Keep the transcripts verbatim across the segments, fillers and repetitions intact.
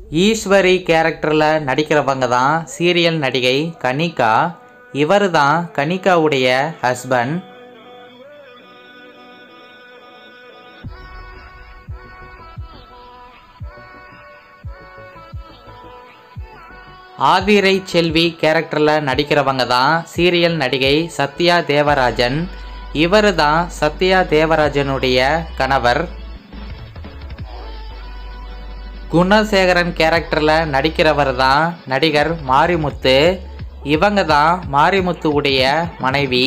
ஈஸ்வரி கேரக்டரில் நடிக்கிறவங்க தான் சீரியல் நடிகை கனிகா. இவர் தான் கனிகாவுடைய ஹஸ்பண்ட். ஆதிரை செல்வி கேரக்டரில் நடிக்கிறவங்க தான் சீரியல் நடிகை சத்யா தேவராஜன். இவர் தான் சத்யா தேவராஜனுடைய கணவர். குணசேகரன் கேரக்டரில் நடிக்கிறவர் தான் நடிகர் மாரிமுத்து. இவங்க தான் மாரிமுத்து உடைய மனைவி.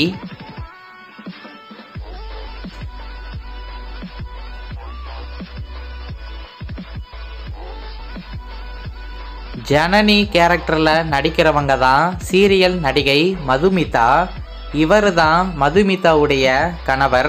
ஜனனி கேரக்டரில் நடிக்கிறவங்க தான் சீரியல் நடிகை மதுமிதா. இவர் தான் மதுமிதாவுடைய கணவர்.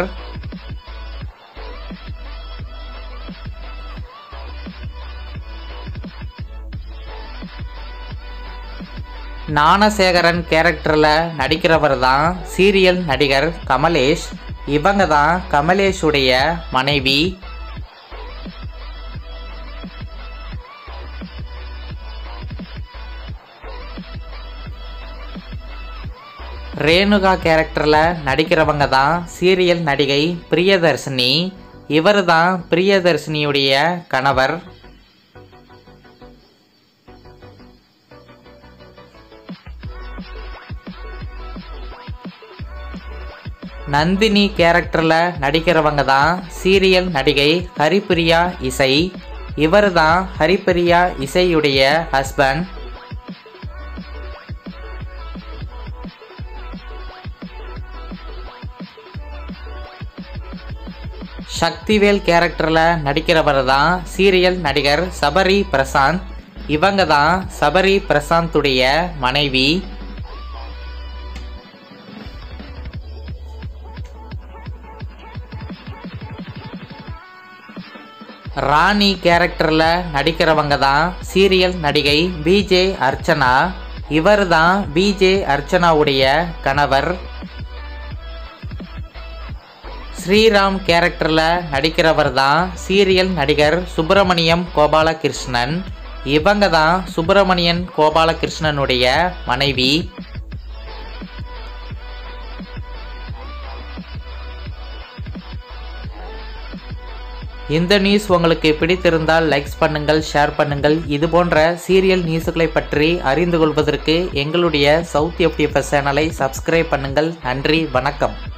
ஞானசேகரன் கேரக்டரில் நடிக்கிறவர் தான் சீரியல் நடிகர் கமலேஷ். இவங்க தான் கமலேஷுடைய மனைவி. ரேணுகா கேரக்டரில் நடிக்கிறவங்க தான் சீரியல் நடிகை பிரியதர்ஷினி. இவர் தான் பிரியதர்ஷினியுடைய கணவர். நந்தினி கேரக்டரில் நடிக்கிறவங்க தான் சீரியல் நடிகை ஹரிப்பிரியா இசை. இவர் தான் ஹரிப்பிரியா இசையுடைய ஹஸ்பண்ட். சக்திவேல் கேரக்டரில் நடிக்கிறவர் தான் சீரியல் நடிகர் சபரி பிரசாந்த். இவங்க தான் சபரி பிரசாந்துடைய மனைவி. ராணி கேரக்டரில் நடிக்கிறவங்க தான் சீரியல் நடிகை பிஜே அர்ச்சனா. இவர் தான் பிஜே அர்ச்சனாவுடைய கணவர். ஸ்ரீராம் கேரக்டரில் நடிக்கிறவர் தான் சீரியல் நடிகர் சுப்பிரமணியம் கோபாலகிருஷ்ணன். இவங்க தான் சுப்பிரமணியன் கோபாலகிருஷ்ணனுடைய மனைவி. இந்த நியூஸ் உங்களுக்கு பிடித்திருந்தால் லைக்ஸ் பண்ணுங்கள், ஷேர் பண்ணுங்கள். இது போன்ற சீரியல் நியூஸ்களை பற்றி அறிந்து கொள்வதற்கு எங்களுடைய சவுத் எஃப்டிஎஃப்எஸ் சேனலை சப்ஸ்கிரைப் பண்ணுங்கள். நன்றி, வணக்கம்.